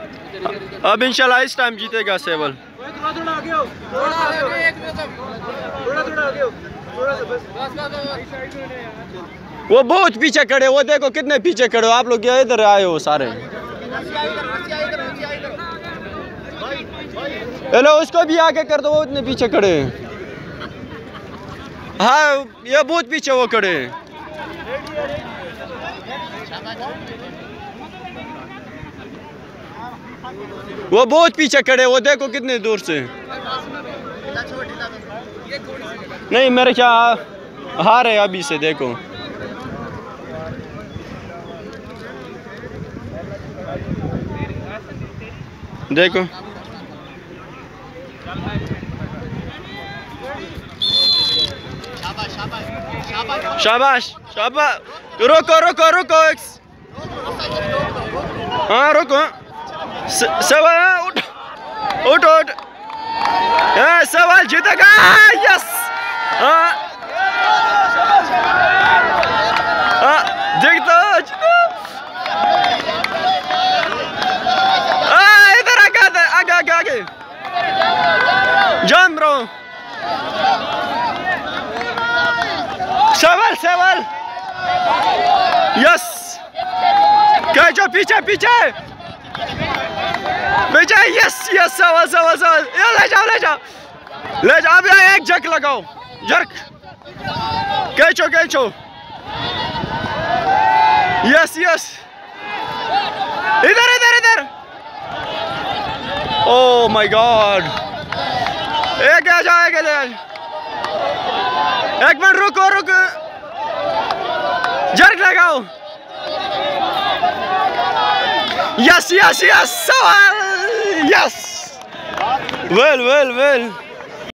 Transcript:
अब इंशाल्लाह इस टाइम जीतेगा सेवल। वो बहुत पीछे खड़े, वो देखो कितने पीछे खड़े हो आप लोग, क्या इधर आए हो सारे। हेलो उसको भी आगे कर दो, वो इतने पीछे खड़े हैं। हाँ ये बहुत पीछे वो खड़े हैं। वो बहुत पीछे खड़े, वो देखो कितने दूर से। नहीं मेरे क्या हार है अभी से, देखो देखो। शाबाश शाबाश, रुको रुको रुको, हाँ रुको, सवाल उठ उठ उठ, सवाल जीतेगा, यस। जीतो इधर आगे आगे आगे आगे जान ब्रो। सवाल सवाल, यस। कैचो पीछे पीछे पीछे, यस यस, सवाल सवाल सवाल, ले जाओ ले जाओ ले जाओ। अब एक जक लगाओ, जर्क कैचो कैचो, यस यस, इधर इधर इधर। ओह माय गॉड, एक आ जाएगा, एक मिनट रुको रुको, जर्क लगाओ, यस यस यस, सवाल, यस, वेल वेल वेल।